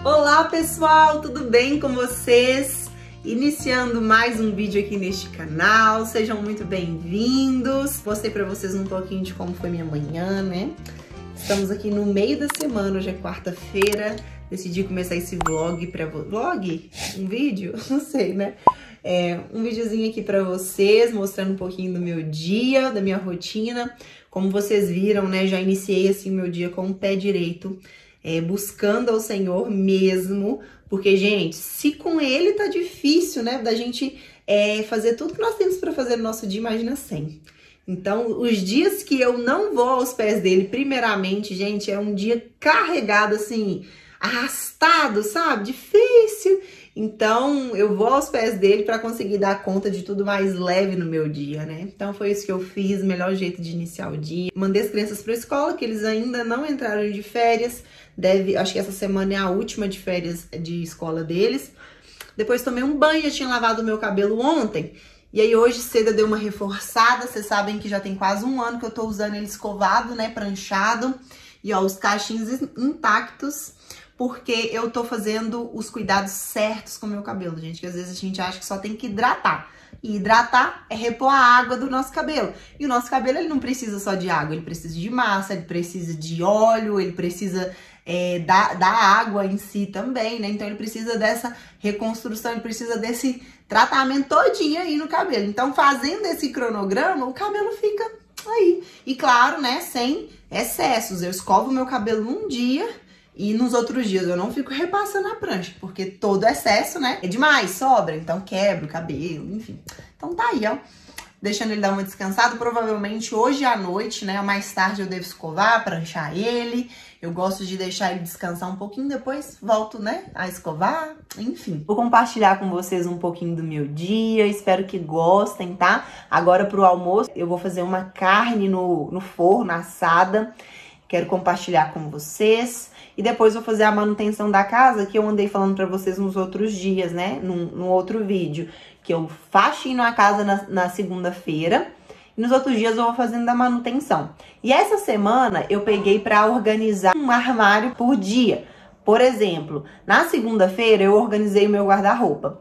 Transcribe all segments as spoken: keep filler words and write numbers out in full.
Olá pessoal, tudo bem com vocês? Iniciando mais um vídeo aqui neste canal, sejam muito bem-vindos. Mostrei pra vocês um pouquinho de como foi minha manhã, né? Estamos aqui no meio da semana, hoje é quarta-feira. Decidi começar esse vlog pra... Vlog? Um vídeo? Não sei, né? É, um videozinho aqui pra vocês, mostrando um pouquinho do meu dia, da minha rotina. Como vocês viram, né? Já iniciei assim o meu dia com o pé direito. É, buscando ao Senhor mesmo, porque, gente, se com Ele tá difícil, né, da gente é, fazer tudo que nós temos para fazer no nosso dia, imagina sem. Então, os dias que eu não vou aos pés dele, primeiramente, gente, é um dia carregado, assim, arrastado, sabe, difícil. Então, eu vou aos pés dele para conseguir dar conta de tudo mais leve no meu dia, né? Então, foi isso que eu fiz, o melhor jeito de iniciar o dia. Mandei as crianças para a escola, que eles ainda não entraram de férias. Deve, acho que essa semana é a última de férias de escola deles. Depois tomei um banho, já tinha lavado o meu cabelo ontem. E aí, hoje cedo eu dei uma reforçada. Vocês sabem que já tem quase um ano que eu tô usando ele escovado, né? Pranchado. E ó, os cachinhos intactos. Porque eu tô fazendo os cuidados certos com o meu cabelo, gente. Que às vezes a gente acha que só tem que hidratar. E hidratar é repor a água do nosso cabelo. E o nosso cabelo, ele não precisa só de água. Ele precisa de massa, ele precisa de óleo, ele precisa é, da, da água em si também, né? Então ele precisa dessa reconstrução, ele precisa desse tratamento todinho aí no cabelo. Então fazendo esse cronograma, o cabelo fica aí. E claro, né, sem excessos. Eu escovo o meu cabelo um dia... E nos outros dias eu não fico repassando a prancha, porque todo excesso, né, é demais, sobra, então quebra o cabelo, enfim. Então tá aí, ó, deixando ele dar uma descansada. Provavelmente hoje à noite, né, mais tarde eu devo escovar, pranchar ele. Eu gosto de deixar ele descansar um pouquinho, depois volto, né, a escovar, enfim. Vou compartilhar com vocês um pouquinho do meu dia, espero que gostem, tá? Agora pro almoço eu vou fazer uma carne no, no forno, assada. Quero compartilhar com vocês. E depois vou fazer a manutenção da casa, que eu andei falando pra vocês nos outros dias, né? Num, num outro vídeo. Que eu faxino a casa na, na segunda-feira. E nos outros dias eu vou fazendo a manutenção. E essa semana eu peguei pra organizar um armário por dia. Por exemplo, na segunda-feira eu organizei o meu guarda-roupa.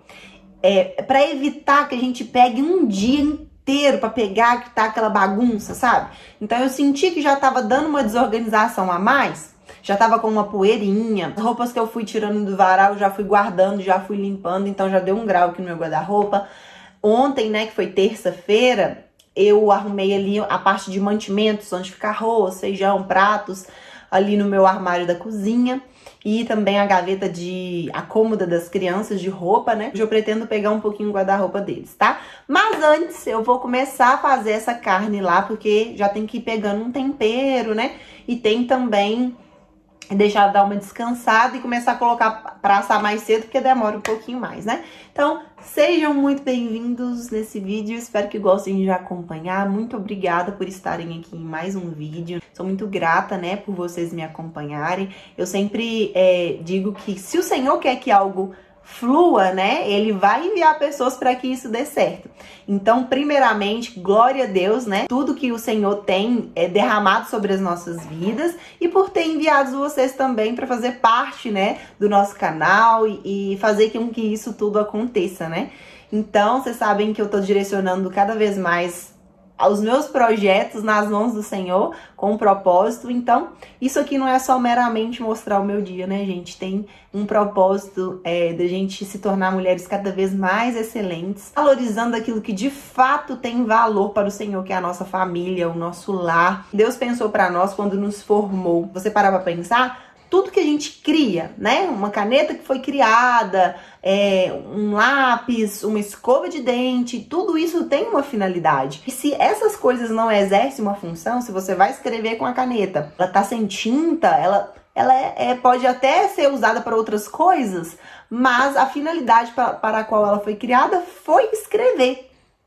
É, pra evitar que a gente pegue um dia inteiro. inteiro para pegar, que tá aquela bagunça, sabe? Então eu senti que já tava dando uma desorganização a mais, já tava com uma poeirinha. As roupas que eu fui tirando do varal, eu já fui guardando, já fui limpando, então já deu um grau aqui no meu guarda-roupa. Ontem, né, que foi terça-feira, eu arrumei ali a parte de mantimentos, onde fica arroz, feijão, pratos, ali no meu armário da cozinha. E também a gaveta de a cômoda das crianças de roupa, né? Hoje eu pretendo pegar um pouquinho o guarda-roupa deles, tá? Mas antes eu vou começar a fazer essa carne lá, porque já tem que ir pegando um tempero, né? E tem também deixar dar uma descansada e começar a colocar pra assar mais cedo, porque demora um pouquinho mais, né? Então, sejam muito bem-vindos nesse vídeo, espero que gostem de acompanhar. Muito obrigada por estarem aqui em mais um vídeo. Sou muito grata, né, por vocês me acompanharem. Eu sempre é, digo que se o Senhor quer que algo flua, né, Ele vai enviar pessoas para que isso dê certo. Então, primeiramente, glória a Deus, né, tudo que o Senhor tem é derramado sobre as nossas vidas e por ter enviado vocês também para fazer parte, né, do nosso canal e, e fazer com que isso tudo aconteça, né. Então, vocês sabem que eu tô direcionando cada vez mais os meus projetos nas mãos do Senhor, com um propósito. Então, isso aqui não é só meramente mostrar o meu dia, né, gente? Tem um propósito é, de a gente se tornar mulheres cada vez mais excelentes, valorizando aquilo que de fato tem valor para o Senhor, que é a nossa família, o nosso lar. Deus pensou para nós quando nos formou. Você parar para pensar? Tudo que a gente cria, né? Uma caneta que foi criada, é, um lápis, uma escova de dente, tudo isso tem uma finalidade. E se essas coisas não exercem uma função, se você vai escrever com a caneta, ela tá sem tinta, ela, ela é, é, pode até ser usada para outras coisas, mas a finalidade para, para a qual ela foi criada foi escrever.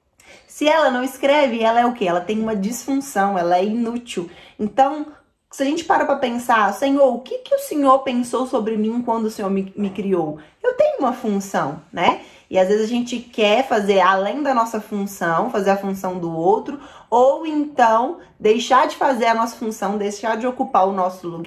Se ela não escreve, ela é o quê? Ela tem uma disfunção, ela é inútil. Então, se a gente para para pensar, Senhor, o que, que o Senhor pensou sobre mim quando o Senhor me, me criou? Eu tenho uma função, né? E às vezes a gente quer fazer além da nossa função, fazer a função do outro, ou então deixar de fazer a nossa função, deixar de ocupar o nosso lugar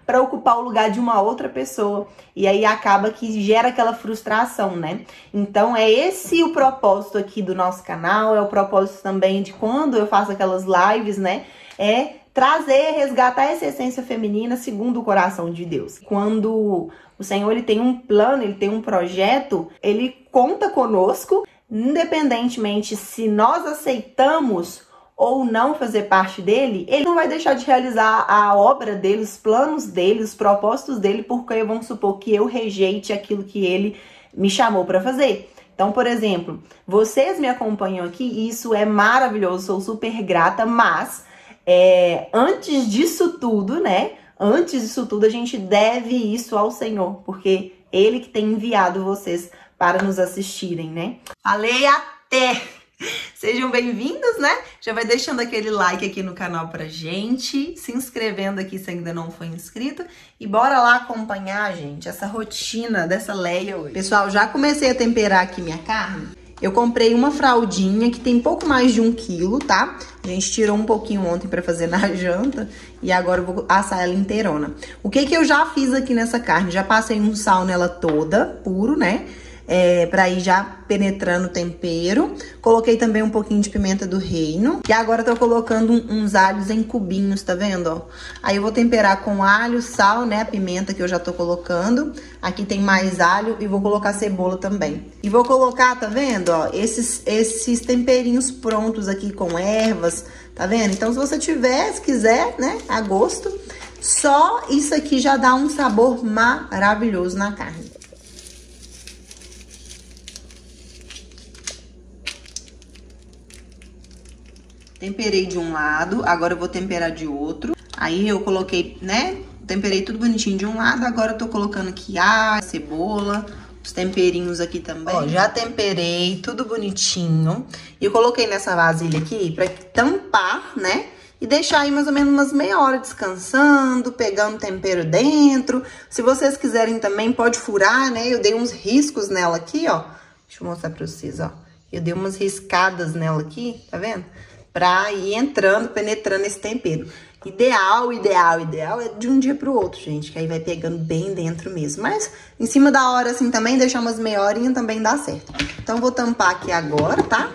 para ocupar o lugar de uma outra pessoa. E aí acaba que gera aquela frustração, né? Então é esse o propósito aqui do nosso canal, é o propósito também de quando eu faço aquelas lives, né? É trazer, resgatar essa essência feminina segundo o coração de Deus. Quando o Senhor ele tem um plano, ele tem um projeto, ele conta conosco, independentemente se nós aceitamos ou não fazer parte dele, ele não vai deixar de realizar a obra dele, os planos dele, os propósitos dele, porque vamos supor que eu rejeite aquilo que ele me chamou para fazer. Então, por exemplo, vocês me acompanham aqui e isso é maravilhoso, sou super grata, mas é, antes disso tudo, né? Antes disso tudo, a gente deve isso ao Senhor, porque Ele que tem enviado vocês para nos assistirem, né? Falei até! Sejam bem-vindos, né? Já vai deixando aquele like aqui no canal pra gente, se inscrevendo aqui se ainda não foi inscrito e bora lá acompanhar, gente, essa rotina dessa Leia hoje. Pessoal, já comecei a temperar aqui minha carne. Eu comprei uma fraldinha que tem pouco mais de um quilo, tá? A gente tirou um pouquinho ontem pra fazer na janta e agora eu vou assar ela inteirona. O que que eu já fiz aqui nessa carne? Já passei um sal nela toda, puro, né? É, pra ir já penetrando o tempero. Coloquei também um pouquinho de pimenta do reino. E agora tô colocando uns alhos em cubinhos, tá vendo, ó? Aí eu vou temperar com alho, sal, né? A pimenta que eu já tô colocando. Aqui tem mais alho e vou colocar cebola também. E vou colocar, tá vendo, ó? Esses, esses temperinhos prontos aqui com ervas, tá vendo? Então se você tiver, se quiser, né? A gosto. Só isso aqui já dá um sabor maravilhoso na carne. Temperei de um lado, agora eu vou temperar de outro. Aí eu coloquei, né? Temperei tudo bonitinho de um lado, agora eu tô colocando aqui a cebola, os temperinhos aqui também. Ó, já temperei tudo bonitinho. E eu coloquei nessa vasilha aqui pra tampar, né? E deixar aí mais ou menos umas meia hora descansando, pegando tempero dentro. Se vocês quiserem também, pode furar, né? Eu dei uns riscos nela aqui, ó. Deixa eu mostrar pra vocês, ó. Eu dei umas riscadas nela aqui, tá vendo? Pra ir entrando, penetrando esse tempero. Ideal, ideal, ideal é de um dia pro outro, gente. Que aí vai pegando bem dentro mesmo. Mas em cima da hora, assim, também, deixar umas meia horinha também dá certo. Então, eu vou tampar aqui agora, tá?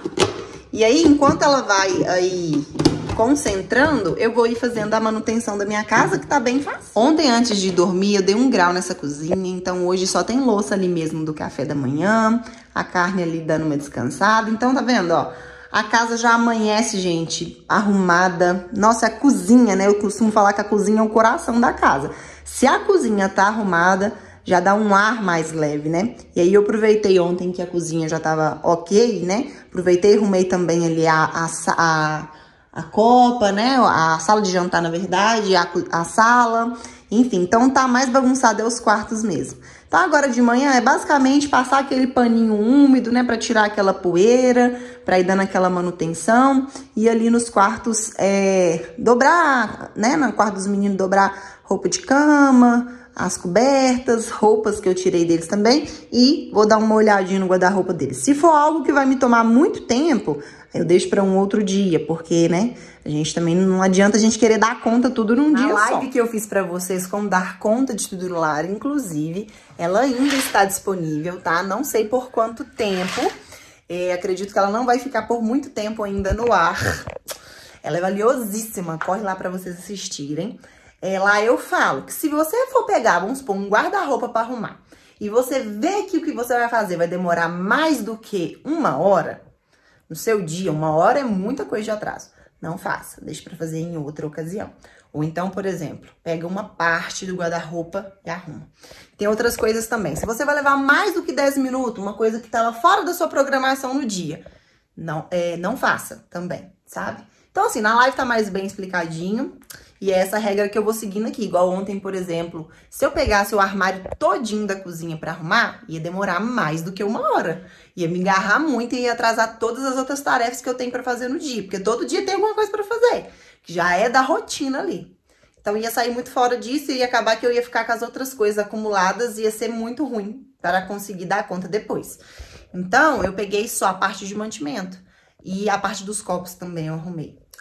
E aí, enquanto ela vai aí concentrando, eu vou ir fazendo a manutenção da minha casa, que tá bem fácil. Ontem, antes de dormir, eu dei um grau nessa cozinha. Então, hoje só tem louça ali mesmo do café da manhã. A carne ali dando uma descansada. Então, tá vendo, ó? A casa já amanhece, gente, arrumada. Nossa, a cozinha, né? Eu costumo falar que a cozinha é o coração da casa. Se a cozinha tá arrumada, já dá um ar mais leve, né? E aí eu aproveitei ontem que a cozinha já tava ok, né? Aproveitei e arrumei também ali a, a, a, a copa, né? A sala de jantar, na verdade, a, a sala. Enfim, então tá mais bagunçado é os quartos mesmo. Então agora de manhã é basicamente passar aquele paninho úmido, né, pra tirar aquela poeira, pra ir dando aquela manutenção. E ali nos quartos, é, dobrar, né, no quarto dos meninos, dobrar roupa de cama, as cobertas, roupas que eu tirei deles também. E vou dar uma olhadinha no guarda-roupa deles. Se for algo que vai me tomar muito tempo, eu deixo pra um outro dia, porque, né, a gente também não adianta a gente querer dar conta tudo num dia só. A live que eu fiz pra vocês como dar conta de tudo no lar, inclusive, ela ainda está disponível, tá? Não sei por quanto tempo. É, acredito que ela não vai ficar por muito tempo ainda no ar. Ela é valiosíssima, corre lá pra vocês assistirem. É, lá eu falo que se você for pegar, vamos supor, um guarda-roupa pra arrumar, e você vê que o que você vai fazer vai demorar mais do que uma hora no seu dia, uma hora é muita coisa de atraso. Não faça, deixe pra fazer em outra ocasião. Ou então, por exemplo, pega uma parte do guarda-roupa e arruma. Tem outras coisas também. Se você vai levar mais do que dez minutos, uma coisa que estava fora da sua programação no dia, não, é, não faça também, sabe? Então, assim, na live tá mais bem explicadinho. E é essa regra que eu vou seguindo aqui. Igual ontem, por exemplo, se eu pegasse o armário todinho da cozinha pra arrumar, ia demorar mais do que uma hora. Ia me agarrar muito e ia atrasar todas as outras tarefas que eu tenho pra fazer no dia. Porque todo dia tem alguma coisa pra fazer, que já é da rotina ali. Então, ia sair muito fora disso e ia acabar que eu ia ficar com as outras coisas acumuladas e ia ser muito ruim para conseguir dar conta depois. Então, eu peguei só a parte de mantimento e a parte dos copos também eu arrumei.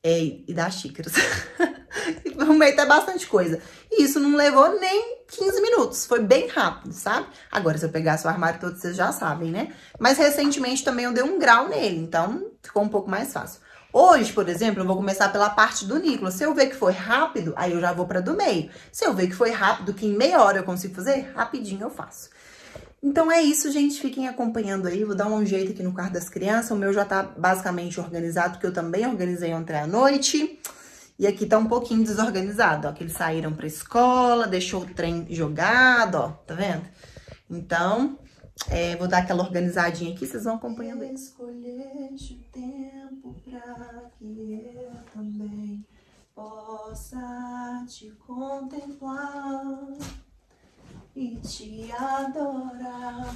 é, e das xícaras. Arrumei até bastante coisa. E isso não levou nem quinze minutos. Foi bem rápido, sabe? Agora, se eu pegasse o armário todo, vocês já sabem, né? Mas recentemente também eu dei um grau nele, então ficou um pouco mais fácil. Hoje, por exemplo, eu vou começar pela parte do Nicolas. Se eu ver que foi rápido, aí eu já vou pra do meio. Se eu ver que foi rápido, que em meia hora eu consigo fazer, rapidinho eu faço. Então é isso, gente. Fiquem acompanhando aí. Vou dar um jeito aqui no quarto das crianças. O meu já tá basicamente organizado, porque eu também organizei ontem à noite. E aqui tá um pouquinho desorganizado, ó. Que eles saíram pra escola, deixou o trem jogado, ó. Tá vendo? Então, é, vou dar aquela organizadinha aqui. Vocês vão acompanhando aí. Escolheste o tempo pra que eu também possa te contemplar e te adorar.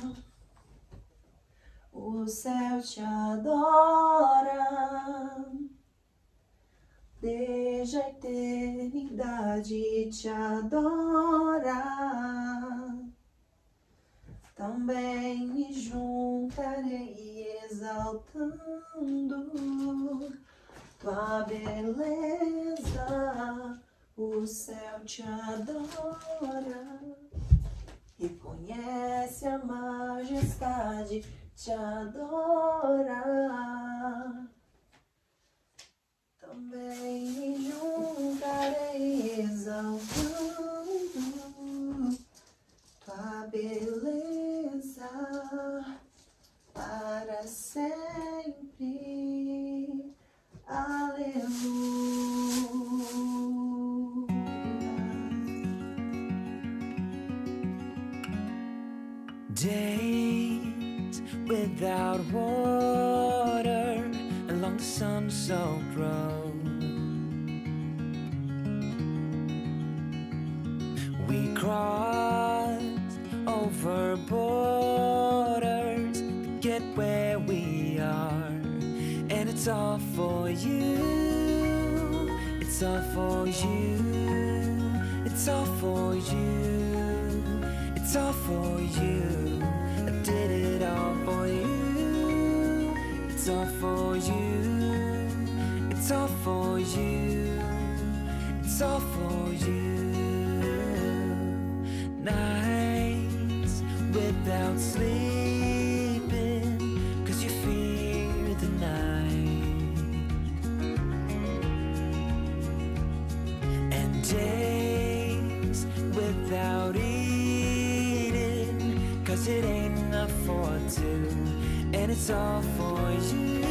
O céu te adora, desde a eternidade te adora. Também me juntarei exaltando tua beleza. O céu te adora, reconhece a majestade, te adora. Também me juntarei exaltando tua beleza para sempre. Aleluia. Days without water along the sun-soaked road, we crossed over borders to get where we are, and it's all for you, it's all for you, it's all for you, it's all for you. I did it all for you. It's all for you. It's all for you. It's all for you. Nights without sleeping, 'cause you fear the night. And days without eating, 'cause it ain't enough for two. And it's all for you.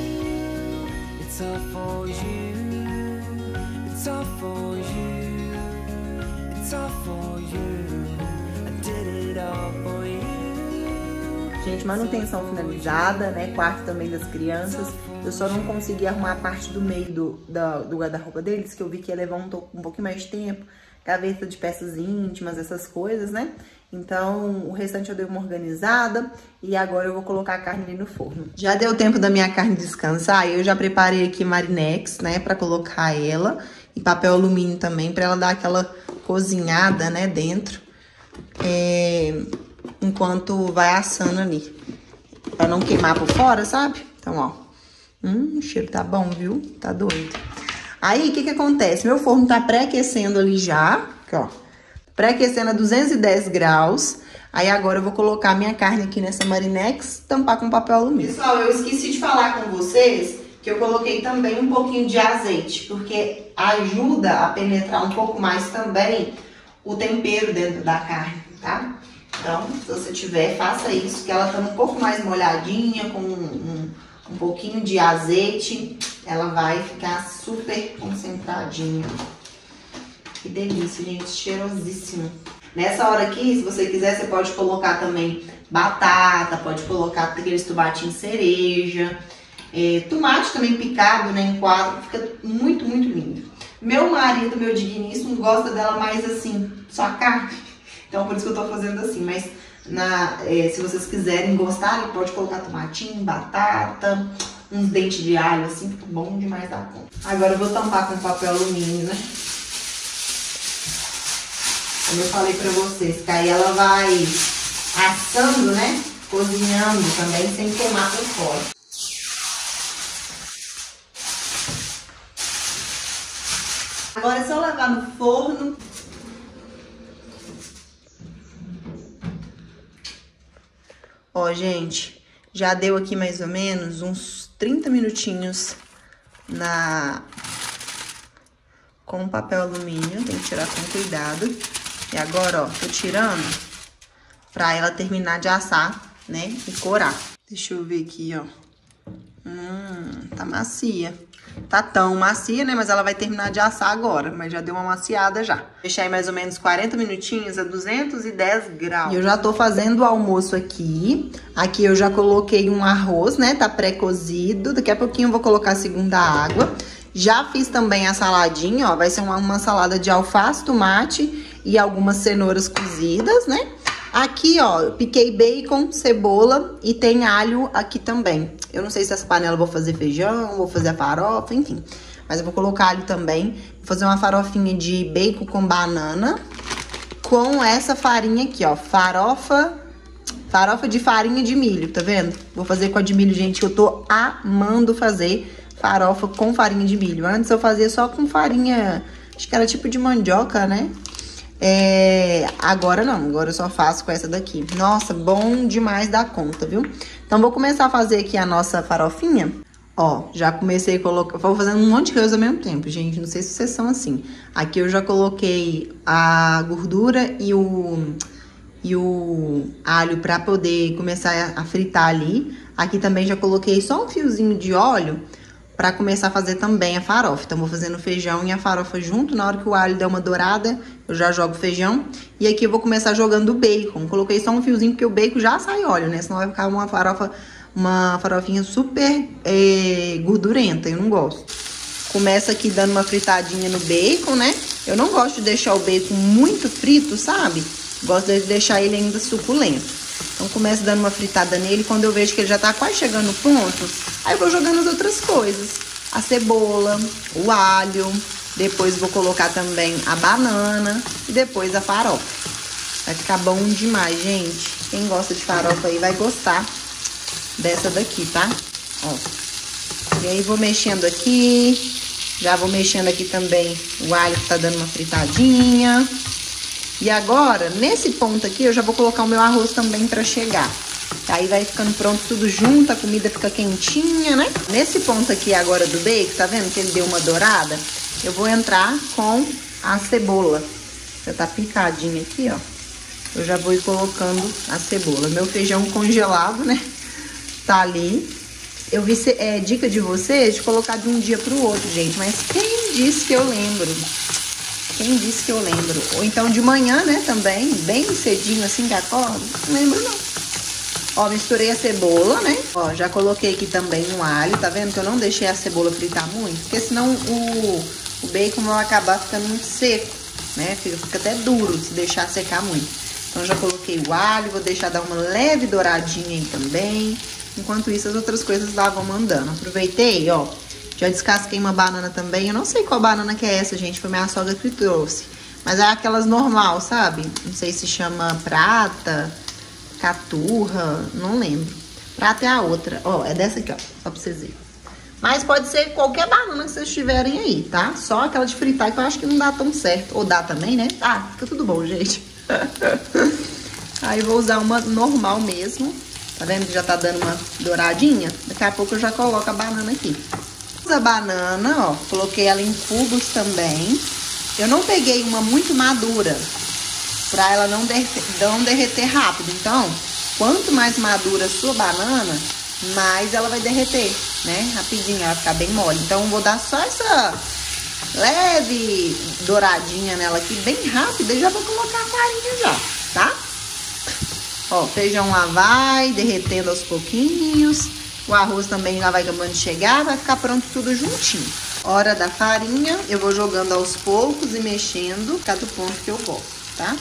It's all for you. It's all for you. It's all for you. I did it all for you. Gente, manutenção finalizada, né? Quarto também das crianças. Eu só não consegui arrumar a parte do meio do, da, do guarda-roupa deles, que eu vi que ia levar um, um pouquinho mais de tempo. Gaveta de peças íntimas, essas coisas, né? Então, o restante eu dei uma organizada e agora eu vou colocar a carne ali no forno. Já deu tempo da minha carne descansar, eu já preparei aqui Marinex, né, pra colocar ela, e papel alumínio também, pra ela dar aquela cozinhada, né, dentro, é, enquanto vai assando ali, pra não queimar por fora, sabe? Então, ó, hum, o cheiro tá bom, viu? Tá doido. Aí, o que que acontece? Meu forno tá pré-aquecendo ali já, aqui, ó. Pré-aquecendo a duzentos e dez graus. Aí agora eu vou colocar minha carne aqui nessa Marinex, tampar com papel alumínio. Pessoal, eu esqueci de falar com vocês que eu coloquei também um pouquinho de azeite, porque ajuda a penetrar um pouco mais também o tempero dentro da carne, tá? Então, se você tiver, faça isso, que ela tá um pouco mais molhadinha, com um, um, um pouquinho de azeite, ela vai ficar super concentradinha. Que delícia, gente, cheirosíssimo. Nessa hora aqui, se você quiser, você pode colocar também batata, pode colocar aqueles tomatinhos cereja, é, tomate também picado, né, em quadro, fica muito, muito lindo. Meu marido, meu digníssimo, gosta dela mais assim, só a carne, então por isso que eu tô fazendo assim, mas na, é, se vocês quiserem gostar, pode colocar tomatinho, batata, uns dentes de alho, assim, fica bom demais da conta. Agora eu vou tampar com papel alumínio, né? Como eu falei pra vocês, que aí ela vai assando, né? Cozinhando também, sem queimar por fora. Agora é só levar no forno. Ó, gente, já deu aqui mais ou menos uns trinta minutinhos na... com papel alumínio, tem que tirar com cuidado. E agora, ó, tô tirando pra ela terminar de assar, né, e corar. Deixa eu ver aqui, ó. Hum, tá macia. Tá tão macia, né, mas ela vai terminar de assar agora, mas já deu uma maciada já. Deixei mais ou menos quarenta minutinhos a duzentos e dez graus. E eu já tô fazendo o almoço aqui. Aqui eu já coloquei um arroz, né, tá pré-cozido. Daqui a pouquinho eu vou colocar a segunda água. Já fiz também a saladinha, ó, vai ser uma, uma salada de alface, tomate e algumas cenouras cozidas, né? Aqui, ó, eu piquei bacon, cebola e tem alho aqui também. Eu não sei se essa panela eu vou fazer feijão, vou fazer a farofa, enfim. Mas eu vou colocar alho também. Vou fazer uma farofinha de bacon com banana com essa farinha aqui, ó, farofa... Farofa de farinha de milho, tá vendo? Vou fazer com a de milho, gente, eu tô amando fazer farofa com farinha de milho. Antes eu fazia só com farinha, acho que era tipo de mandioca, né? É, agora não, agora eu só faço com essa daqui. Nossa, bom demais da conta, viu? Então vou começar a fazer aqui a nossa farofinha. Ó, já comecei a colocar, vou fazendo um monte de coisa ao mesmo tempo, gente, não sei se vocês são assim. Aqui eu já coloquei a gordura e o... e o alho pra poder começar a fritar ali. Aqui também já coloquei só um fiozinho de óleo pra começar a fazer também a farofa. Então, vou fazendo o feijão e a farofa junto. Na hora que o alho der uma dourada, eu já jogo o feijão. E aqui eu vou começar jogando o bacon. Coloquei só um fiozinho, porque o bacon já sai óleo, né? Senão vai ficar uma farofa, uma farofinha super é, gordurenta. Eu não gosto. Começa aqui dando uma fritadinha no bacon, né? Eu não gosto de deixar o bacon muito frito, sabe? Gosto de deixar ele ainda suculento. Então, começo dando uma fritada nele. Quando eu vejo que ele já tá quase chegando no ponto, aí eu vou jogando as outras coisas. A cebola, o alho. Depois vou colocar também a banana. E depois a farofa. Vai ficar bom demais, gente. Quem gosta de farofa aí vai gostar dessa daqui, tá? Ó. E aí, vou mexendo aqui. Já vou mexendo aqui também o alho que tá dando uma fritadinha. E agora, nesse ponto aqui, eu já vou colocar o meu arroz também pra chegar. Aí vai ficando pronto tudo junto, a comida fica quentinha, né? Nesse ponto aqui agora do bacon, tá vendo que ele deu uma dourada? Eu vou entrar com a cebola. Já tá picadinha aqui, ó. Eu já vou ir colocando a cebola. Meu feijão congelado, né? Tá ali. Eu vi, é, dica de vocês de colocar de um dia pro outro, gente. Mas quem disse que eu lembro? Quem disse que eu lembro? Ou então de manhã, né, também, bem cedinho, assim que acordo. Não lembro, não. Ó, misturei a cebola, né? Ó, já coloquei aqui também um alho, tá vendo? Que eu não deixei a cebola fritar muito, porque senão o, o bacon vai acabar ficando muito seco, né? Fica, fica até duro se deixar secar muito. Então, já coloquei o alho, vou deixar dar uma leve douradinha aí também. Enquanto isso, as outras coisas lá vão mandando. Aproveitei, ó. Já descasquei uma banana também. Eu não sei qual banana que é essa, gente. Foi minha sogra que trouxe. Mas é aquelas normal, sabe? Não sei se chama prata, caturra, não lembro. Prata é a outra. Ó, é dessa aqui, ó. Só pra vocês verem. Mas pode ser qualquer banana que vocês tiverem aí, tá? Só aquela de fritar que eu acho que não dá tão certo. Ou dá também, né? Ah, fica tudo bom, gente. Aí eu vou usar uma normal mesmo. Tá vendo que já tá dando uma douradinha? Daqui a pouco eu já coloco a banana aqui. A banana, ó, coloquei ela em cubos também. Eu não peguei uma muito madura, pra ela não derreter, não derreter rápido. Então, quanto mais madura a sua banana, mais ela vai derreter, né? Rapidinho, ela vai ficar bem mole. Então, vou dar só essa leve douradinha nela aqui, bem rápida, e já vou colocar a farinha já, tá? Ó, feijão lá vai, derretendo aos pouquinhos. O arroz também já vai acabando de chegar, vai ficar pronto tudo juntinho. Hora da farinha, eu vou jogando aos poucos e mexendo cada ponto que eu gosto, tá?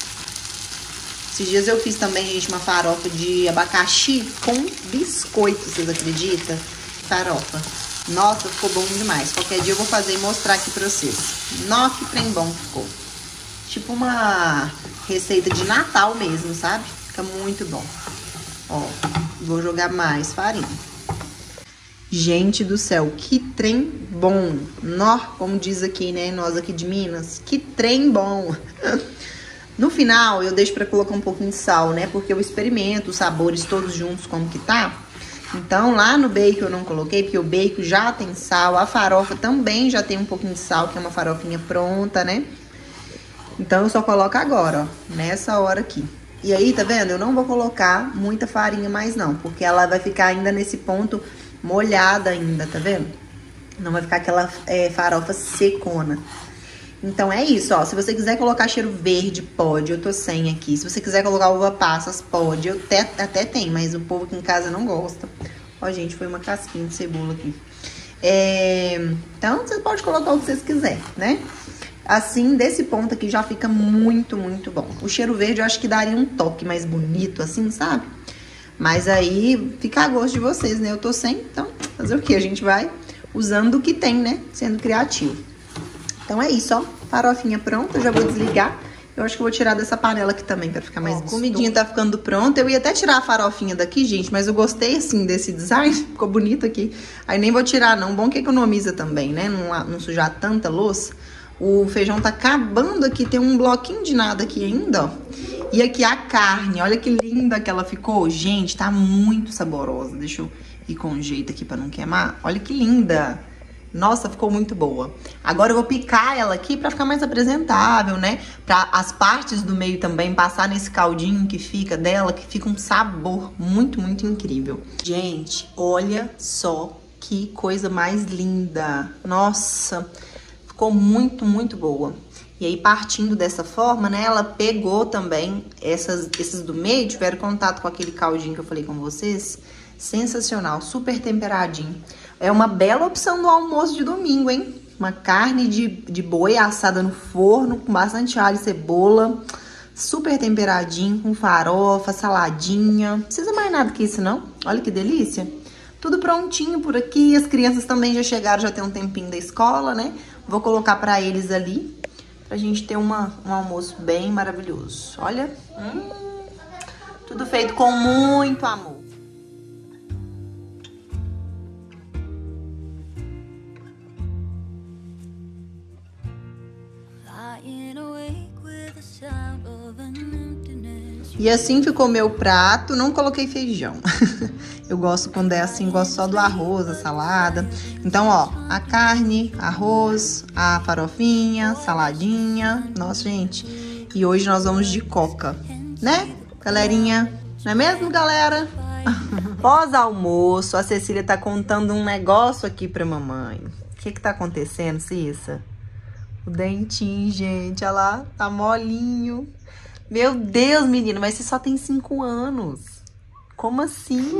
Esses dias eu fiz também, gente, uma farofa de abacaxi com biscoito, vocês acreditam? Farofa. Nossa, ficou bom demais. Qualquer dia eu vou fazer e mostrar aqui pra vocês. Nossa, que trem bom que ficou. Tipo uma receita de Natal mesmo, sabe? Fica muito bom. Ó, vou jogar mais farinha. Gente do céu, que trem bom. Nó, como diz aqui, né, nós aqui de Minas, que trem bom. No final, eu deixo pra colocar um pouquinho de sal, né, porque eu experimento os sabores todos juntos como que tá. Então, lá no bacon eu não coloquei, porque o bacon já tem sal, a farofa também já tem um pouquinho de sal, que é uma farofinha pronta, né. Então, eu só coloco agora, ó, nessa hora aqui. E aí, tá vendo? Eu não vou colocar muita farinha mais não, porque ela vai ficar ainda nesse ponto molhada ainda, tá vendo? Não vai ficar aquela é, farofa secona. Então é isso, ó. Se você quiser colocar cheiro verde, pode. Eu tô sem aqui. Se você quiser colocar uva passas, pode. Eu até, até tenho, mas o povo aqui em casa não gosta. Ó, gente, foi uma casquinha de cebola aqui. É... Então, você pode colocar o que vocês quiserem, né? Assim, desse ponto aqui já fica muito, muito bom. O cheiro verde eu acho que daria um toque mais bonito, assim, sabe? Mas aí fica a gosto de vocês, né? Eu tô sem, então fazer o quê? A gente vai usando o que tem, né? Sendo criativo. Então é isso, ó. Farofinha pronta, eu já vou desligar. Eu acho que eu vou tirar dessa panela aqui também pra ficar mais gostoso. A comidinha tá ficando pronta. Eu ia até tirar a farofinha daqui, gente, mas eu gostei, assim, desse design. Ficou bonito aqui. Aí nem vou tirar, não. Bom que economiza também, né? Não, não sujar tanta louça. O feijão tá acabando aqui, tem um bloquinho de nada aqui ainda, ó. E aqui a carne, olha que linda que ela ficou. Gente, tá muito saborosa. Deixa eu ir com jeito aqui pra não queimar. Olha que linda. Nossa, ficou muito boa. Agora eu vou picar ela aqui pra ficar mais apresentável, né? Pra as partes do meio também passar nesse caldinho que fica dela, que fica um sabor muito, muito incrível. Gente, olha só que coisa mais linda. Nossa, ficou muito, muito boa. E aí, partindo dessa forma, né, ela pegou também, essas, esses do meio, tiveram contato com aquele caldinho que eu falei com vocês. Sensacional, super temperadinho. É uma bela opção do almoço de domingo, hein? Uma carne de, de boi assada no forno, com bastante alho e cebola. Super temperadinho, com farofa, saladinha. Não precisa mais nada que isso, não. Olha que delícia. Tudo prontinho por aqui. As crianças também já chegaram, já tem um tempinho da escola, né? Vou colocar pra eles ali. Pra gente ter uma, um almoço bem maravilhoso. Olha, hum, tudo feito com muito amor. E assim ficou meu prato, não coloquei feijão. Eu gosto quando é assim, gosto só do arroz, a salada. Então, ó, a carne, arroz, a farofinha, saladinha. Nossa, gente. E hoje nós vamos de coca, né, galerinha? Não é mesmo, galera? Pós-almoço, a Cecília tá contando um negócio aqui pra mamãe. O que que tá acontecendo, Cissa? O dentinho, gente, olha lá, tá molinho. Meu Deus, menina, mas você só tem cinco anos. Como assim?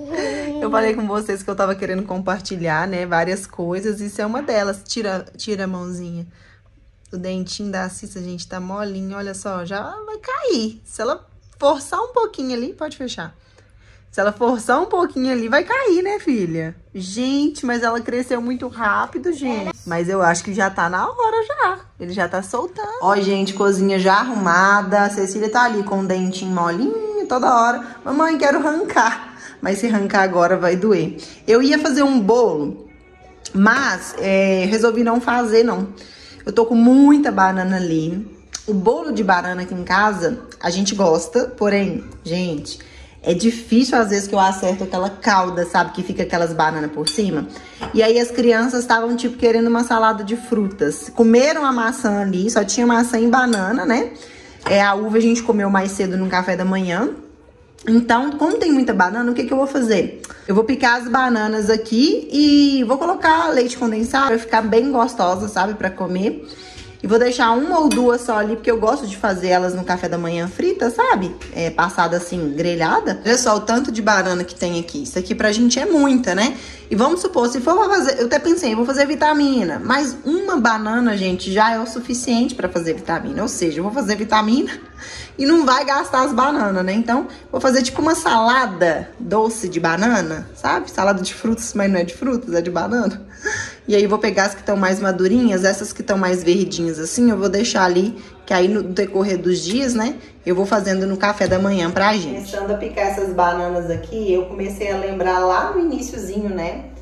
Eu falei com vocês que eu tava querendo compartilhar, né, várias coisas. Isso é uma delas. Tira, tira a mãozinha. O dentinho da Cissa, gente, tá molinho. Olha só, já vai cair. Se ela forçar um pouquinho ali, pode fechar. Se ela forçar um pouquinho ali, vai cair, né, filha? Gente, mas ela cresceu muito rápido, gente. Mas eu acho que já tá na hora já. Ele já tá soltando. Ó, gente, cozinha já arrumada. A Cecília tá ali com o dentinho molinho toda hora. Mamãe, quero arrancar. Mas se arrancar agora vai doer. Eu ia fazer um bolo, mas é, resolvi não fazer, não. Eu tô com muita banana ali. O bolo de banana aqui em casa, a gente gosta. Porém, gente... é difícil, às vezes, que eu acerto aquela calda, sabe? Que fica aquelas bananas por cima. E aí, as crianças estavam, tipo, querendo uma salada de frutas. Comeram a maçã ali, só tinha maçã e banana, né? É, a uva a gente comeu mais cedo no café da manhã. Então, como tem muita banana, o que que eu vou fazer? Eu vou picar as bananas aqui e vou colocar leite condensado pra ficar bem gostosa, sabe? Pra comer. E vou deixar uma ou duas só ali, porque eu gosto de fazer elas no café da manhã frita, sabe? É, passada assim, grelhada. Olha só o tanto de banana que tem aqui. Isso aqui pra gente é muita, né? E vamos supor, se for pra fazer... eu até pensei, eu vou fazer vitamina. Mas uma banana, gente, já é o suficiente pra fazer vitamina. Ou seja, eu vou fazer vitamina e não vai gastar as bananas, né? Então, vou fazer tipo uma salada doce de banana, sabe? Salada de frutas, mas não é de frutas, é de banana. E aí, vou pegar as que estão mais madurinhas, essas que estão mais verdinhas assim, eu vou deixar ali, que aí no decorrer dos dias, né, eu vou fazendo no café da manhã pra gente. Começando a picar essas bananas aqui, eu comecei a lembrar lá no iniciozinho, né,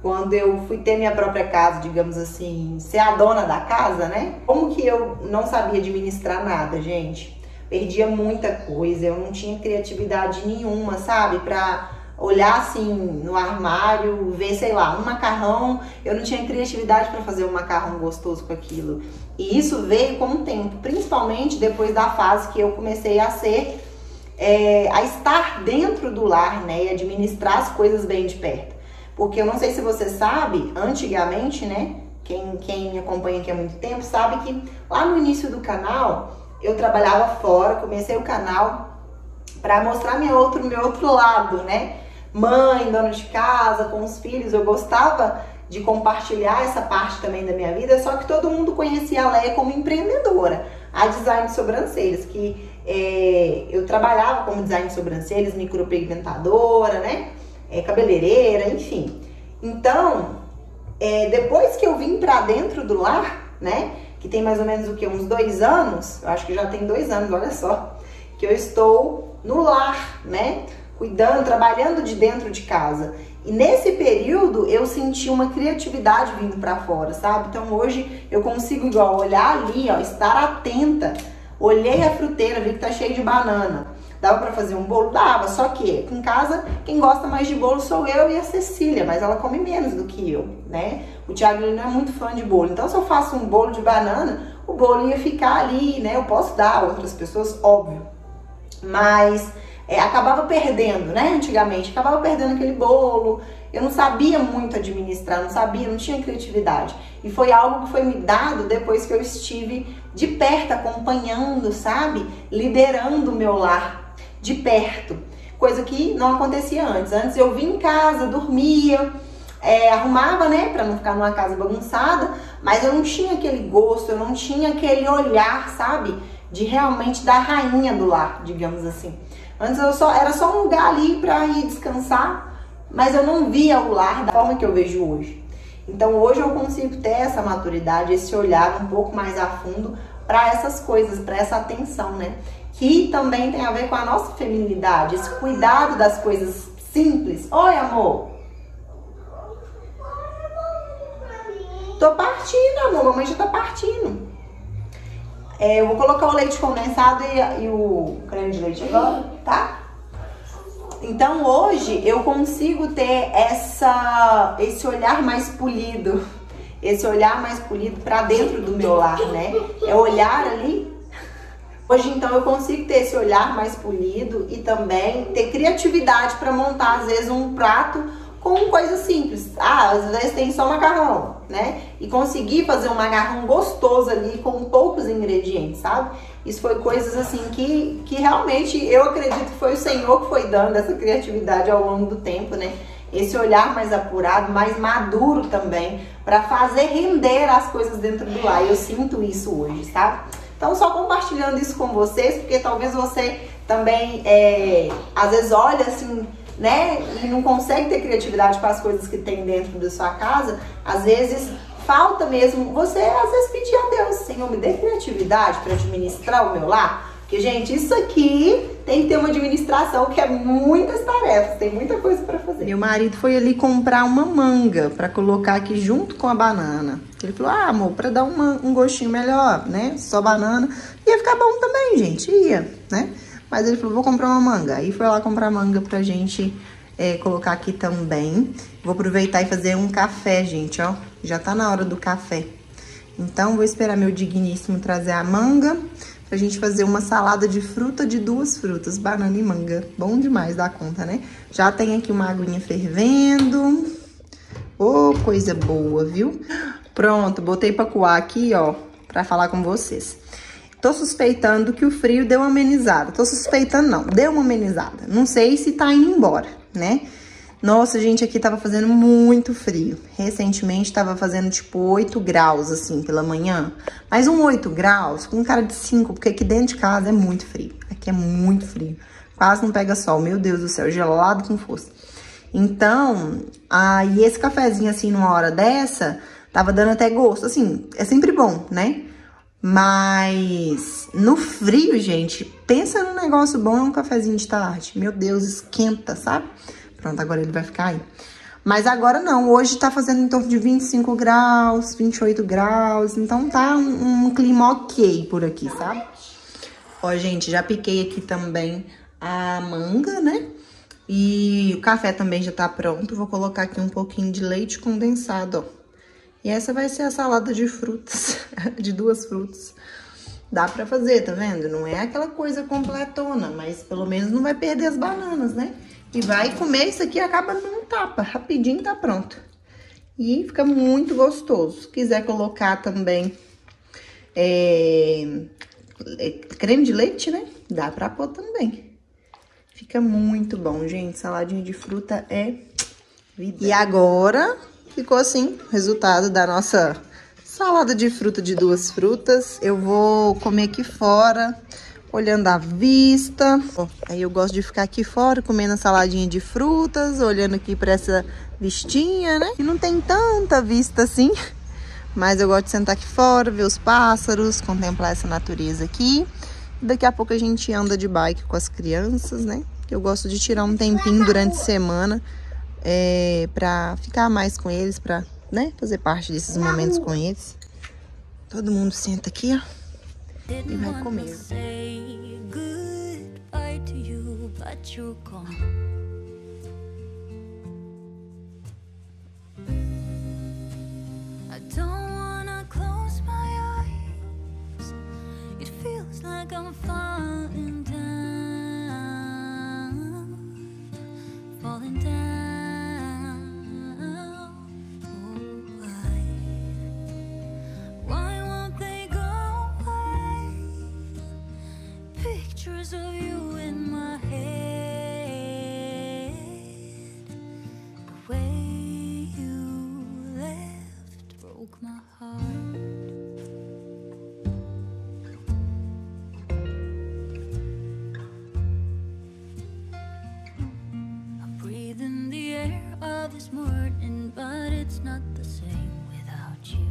quando eu fui ter minha própria casa, digamos assim, ser a dona da casa, né? Como que eu não sabia administrar nada, gente? Perdia muita coisa, eu não tinha criatividade nenhuma, sabe? Pra olhar assim no armário, ver, sei lá, um macarrão, eu não tinha criatividade para fazer um macarrão gostoso com aquilo. E isso veio com o tempo, principalmente depois da fase que eu comecei a ser, é, a estar dentro do lar, né? E administrar as coisas bem de perto. Porque eu não sei se você sabe, antigamente, né? Quem, quem me acompanha aqui há muito tempo sabe que lá no início do canal eu trabalhava fora, comecei o canal para mostrar meu outro, meu outro lado, né? Mãe, dona de casa, com os filhos, eu gostava de compartilhar essa parte também da minha vida, só que todo mundo conhecia a Leia como empreendedora, a design de sobrancelhas, que é, eu trabalhava como design de sobrancelhas, micropigmentadora, né? É, cabeleireira, enfim. Então, é, depois que eu vim pra dentro do lar, né? Que tem mais ou menos o que? Uns dois anos, eu acho que já tem dois anos, olha só, que eu estou no lar, né? Cuidando, trabalhando de dentro de casa. E nesse período eu senti uma criatividade vindo pra fora, sabe? Então hoje eu consigo igual olhar ali, ó, estar atenta. Olhei a fruteira, vi que tá cheio de banana. Dava pra fazer um bolo? Dava, só que aqui em casa quem gosta mais de bolo sou eu e a Cecília, mas ela come menos do que eu, né? O Thiago ele não é muito fã de bolo, então se eu faço um bolo de banana, o bolo ia ficar ali, né? Eu posso dar a outras pessoas, óbvio, mas é, acabava perdendo, né? Antigamente, acabava perdendo aquele bolo, eu não sabia muito administrar, não sabia, não tinha criatividade. E foi algo que foi me dado depois que eu estive de perto, acompanhando, sabe? Liderando o meu lar de perto, coisa que não acontecia antes. Antes eu vinha em casa, dormia, é, arrumava, né, pra não ficar numa casa bagunçada, mas eu não tinha aquele gosto, eu não tinha aquele olhar, sabe, de realmente da rainha do lar, digamos assim. Antes eu só, era só um lugar ali pra ir descansar, mas eu não via o lar da forma que eu vejo hoje. Então hoje eu consigo ter essa maturidade, esse olhar um pouco mais a fundo para essas coisas, para essa atenção, né? Que também tem a ver com a nossa feminilidade, esse cuidado das coisas simples. Oi, amor. Tô partindo, amor. Mamãe já tá partindo. É, eu vou colocar o leite condensado e, e o creme de leite agora, tá? Então hoje eu consigo ter essa, esse olhar mais polido, esse olhar mais polido para dentro do meu lar, né? É olhar ali. Hoje então eu consigo ter esse olhar mais polido e também ter criatividade para montar às vezes um prato com coisas simples. Ah, às vezes tem só macarrão, né? E conseguir fazer um macarrão gostoso ali com poucos ingredientes, sabe? Isso foi coisas assim que, que realmente eu acredito que foi o Senhor que foi dando essa criatividade ao longo do tempo, né? Esse olhar mais apurado, mais maduro também, para fazer render as coisas dentro do lar. Eu sinto isso hoje, sabe? Então, só compartilhando isso com vocês, porque talvez você também, é, às vezes, olha assim, né? E não consegue ter criatividade para as coisas que tem dentro da sua casa. Às vezes, falta mesmo você, às vezes, pedir a Deus, Senhor, me dê criatividade para administrar o meu lar. Porque, gente, isso aqui tem que ter uma administração que é muitas tarefas, tem muita coisa para fazer. Meu marido foi ali comprar uma manga para colocar aqui junto com a banana. Ele falou, ah, amor, para dar uma, um gostinho melhor, né? Só banana. Ia ficar bom também, gente, ia, né? Mas ele falou, vou comprar uma manga. Aí foi lá comprar manga pra gente é, colocar aqui também. Vou aproveitar e fazer um café, gente, ó. Já tá na hora do café. Então, vou esperar meu digníssimo trazer a manga pra gente fazer uma salada de fruta de duas frutas, banana e manga. Bom demais, dá conta, né? Já tem aqui uma aguinha fervendo. Ô, oh, coisa boa, viu? Pronto, botei pra coar aqui, ó, pra falar com vocês. Tô suspeitando que o frio deu uma amenizada. Tô suspeitando não, deu uma amenizada. Não sei se tá indo embora, né? Nossa, gente, aqui tava fazendo muito frio. Recentemente tava fazendo tipo oito graus, assim, pela manhã. Mas um oito graus com cara de cinco, porque aqui dentro de casa é muito frio. Aqui é muito frio. Quase não pega sol, meu Deus do céu, gelado com força. Então, aí esse cafezinho assim, numa hora dessa, tava dando até gosto. Assim, é sempre bom, né? Mas no frio, gente, pensa num negócio bom, é um cafezinho de tarde. Meu Deus, esquenta, sabe? Pronto, agora ele vai ficar aí. Mas agora não, hoje tá fazendo em torno de vinte e cinco graus, vinte e oito graus, então tá um, um clima ok por aqui, sabe? Ó, gente, já piquei aqui também a manga, né? E o café também já tá pronto, vou colocar aqui um pouquinho de leite condensado, ó. E essa vai ser a salada de frutas, de duas frutas. Dá pra fazer, tá vendo? Não é aquela coisa completona, mas pelo menos não vai perder as bananas, né? E vai comer isso aqui, acaba num tapa, rapidinho tá pronto. E fica muito gostoso. Se quiser colocar também é, é, creme de leite, né? Dá pra pôr também. Fica muito bom, gente. Saladinha de fruta é vida. E agora ficou assim o resultado da nossa salada de fruta de duas frutas. Eu vou comer aqui fora, olhando a vista. Ó, aí eu gosto de ficar aqui fora, comendo a saladinha de frutas, olhando aqui pra essa vistinha, né? E não tem tanta vista assim, mas eu gosto de sentar aqui fora, ver os pássaros, contemplar essa natureza aqui. Daqui a pouco a gente anda de bike com as crianças, né? Eu gosto de tirar um tempinho durante a semana é, pra ficar mais com eles, pra, né, fazer parte desses momentos com eles. Todo mundo senta aqui, ó, e vai comer. Of you in my head, the way you left broke my heart. I breathe in the air of this morning, but it's not the same without you.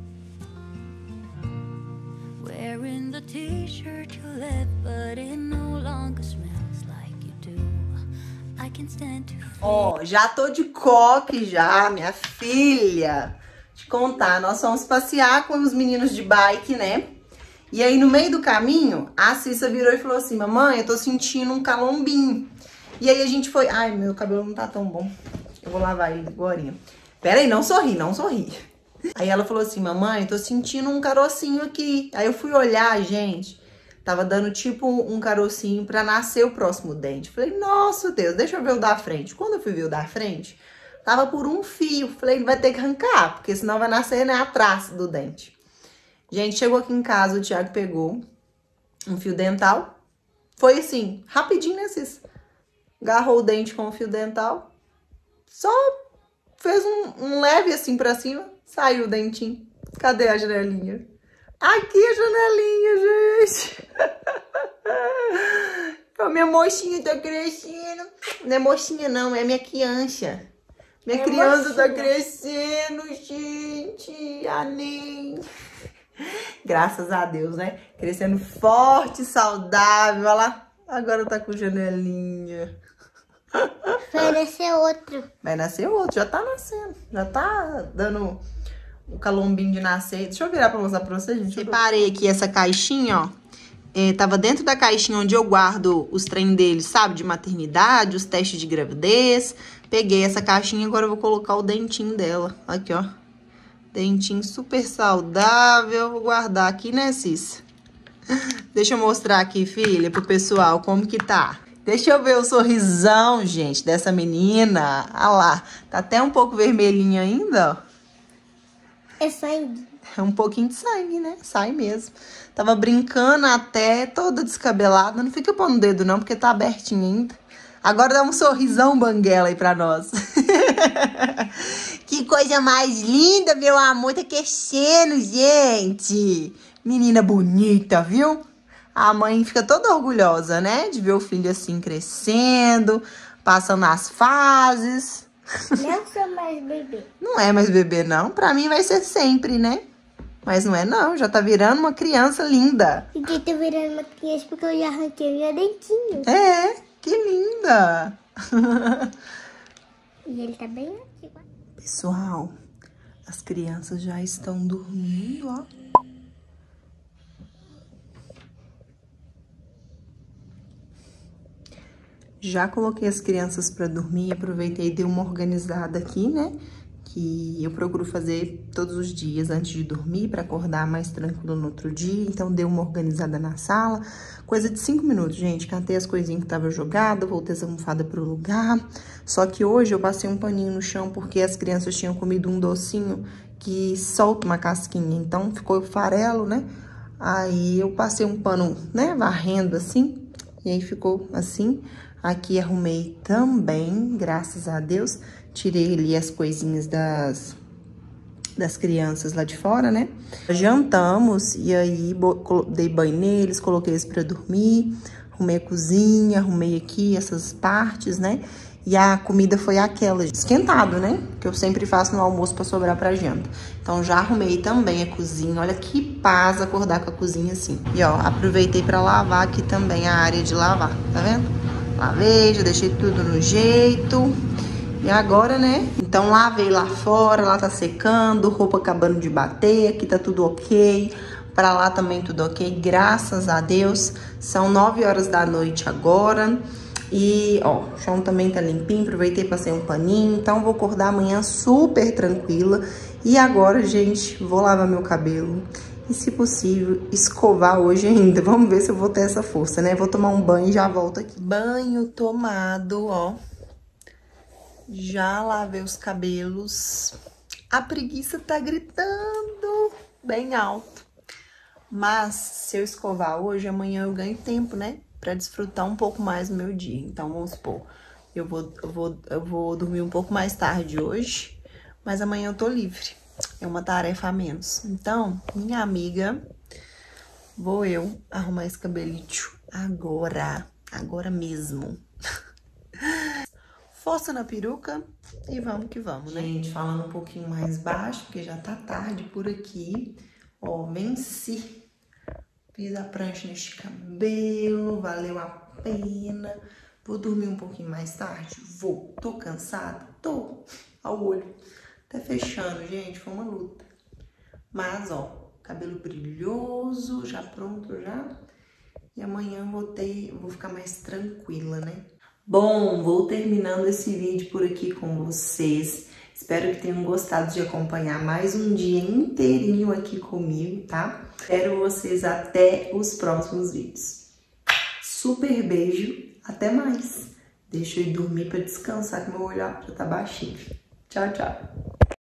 Wearing the t-shirt you left, but it no longer smells like you do. I can stand to feel. Ó, já tô de coque já, minha filha. Te contar, nós fomos passear com os meninos de bike, né? E aí no meio do caminho, a Cissa virou e falou assim: mamãe, eu tô sentindo um calombinho. E aí a gente foi... Ai, meu cabelo não tá tão bom. Eu vou lavar ele agora. Pera aí, não sorri, não sorri. Aí ela falou assim: mamãe, tô sentindo um carocinho aqui. Aí eu fui olhar, gente, tava dando tipo um carocinho pra nascer o próximo dente. Falei, nossa Deus, deixa eu ver o da frente. Quando eu fui ver o da frente, tava por um fio. Falei, vai ter que arrancar, porque senão vai nascer, né, atrás do dente. Gente, chegou aqui em casa, o Thiago pegou um fio dental. Foi assim, rapidinho, né, Cis? Agarrou o dente com o fio dental. Só fez um, um leve assim pra cima. Saiu o dentinho. Cadê a janelinha? Aqui a janelinha, gente. A minha mochinha tá crescendo. Não é mochinha, não. É minha criança. Minha é criança mochinha. Tá crescendo, gente. Amém. Graças a Deus, né? Crescendo forte, saudável. Olha lá. Agora tá com janelinha. Vai nascer outro. Vai nascer outro. Já tá nascendo. Já tá dando o calombinho de nascer. Deixa eu virar pra mostrar pra vocês, gente. Separei aqui essa caixinha, ó. É, tava dentro da caixinha onde eu guardo os trem deles, sabe? De maternidade, os testes de gravidez. Peguei essa caixinha, agora eu vou colocar o dentinho dela. Aqui, ó. Dentinho super saudável. Vou guardar aqui, né, Cis? Deixa eu mostrar aqui, filha, pro pessoal como que tá. Deixa eu ver o sorrisão, gente, dessa menina. Olha lá. Tá até um pouco vermelhinho ainda, ó. É sangue. É um pouquinho de sangue, né? Sai mesmo. Tava brincando até, toda descabelada. Não fica pondo o dedo não, porque tá abertinho ainda. Agora dá um sorrisão banguela aí pra nós. Que coisa mais linda, meu amor. Tá crescendo, gente. Menina bonita, viu? A mãe fica toda orgulhosa, né? De ver o filho assim crescendo, passando as fases. Não sou mais bebê. Não é mais bebê, não. Pra mim vai ser sempre, né? Mas não é, não. Já tá virando uma criança linda. E que tô virando uma criança porque eu já arranquei meu dentinho. É, que linda. E ele tá bem aqui. Pessoal, as crianças já estão dormindo, ó. Já coloquei as crianças para dormir, aproveitei e dei uma organizada aqui, né? Que eu procuro fazer todos os dias antes de dormir, para acordar mais tranquilo no outro dia. Então, dei uma organizada na sala. Coisa de cinco minutos, gente. Catei as coisinhas que estavam jogadas, voltei as almofadas pro lugar. Só que hoje eu passei um paninho no chão, porque as crianças tinham comido um docinho que solta uma casquinha. Então, ficou farelo, né? Aí, eu passei um pano, né, varrendo assim. E aí, ficou assim. Aqui, arrumei também, graças a Deus. Tirei ali as coisinhas das, das crianças lá de fora, né? Jantamos e aí dei banho neles, coloquei eles pra dormir. Arrumei a cozinha, arrumei aqui essas partes, né? E a comida foi aquela, esquentado, né? Que eu sempre faço no almoço pra sobrar pra janta. Então, já arrumei também a cozinha. Olha que paz acordar com a cozinha assim. E, ó, aproveitei pra lavar aqui também a área de lavar, tá vendo? Lavei, já deixei tudo no jeito. E agora, né? Então, lavei lá fora, lá tá secando, roupa acabando de bater, aqui tá tudo ok. Pra lá também tudo ok, graças a Deus. São nove horas da noite agora. E, ó, o chão também tá limpinho, aproveitei, passei um paninho. Então, vou acordar amanhã super tranquila. E agora, gente, vou lavar meu cabelo. E, se possível, escovar hoje ainda. Vamos ver se eu vou ter essa força, né? Vou tomar um banho e já volto aqui. Banho tomado, ó. Já lavei os cabelos. A preguiça tá gritando bem alto. Mas, se eu escovar hoje, amanhã eu ganho tempo, né? Pra desfrutar um pouco mais do meu dia. Então, vamos supor, eu vou, eu vou, eu vou dormir um pouco mais tarde hoje, mas amanhã eu tô livre. É uma tarefa a menos. Então, minha amiga, vou eu arrumar esse cabelito agora. Agora mesmo. Força na peruca e vamos que vamos, né? Gente, falando um pouquinho mais baixo, porque já tá tarde por aqui. Ó, venci. Fiz a prancha neste cabelo, valeu a pena. Vou dormir um pouquinho mais tarde? Vou. Tô cansada? Tô. Ao olho. Tá fechando, gente. Foi uma luta. Mas, ó, cabelo brilhoso, já pronto já. E amanhã vou ter, vou ficar mais tranquila, né? Bom, vou terminando esse vídeo por aqui com vocês. Espero que tenham gostado de acompanhar mais um dia inteirinho aqui comigo, tá? Espero vocês até os próximos vídeos. Super beijo, até mais. Deixa eu ir dormir para descansar, que meu olho já tá baixinho. Tchau, tchau.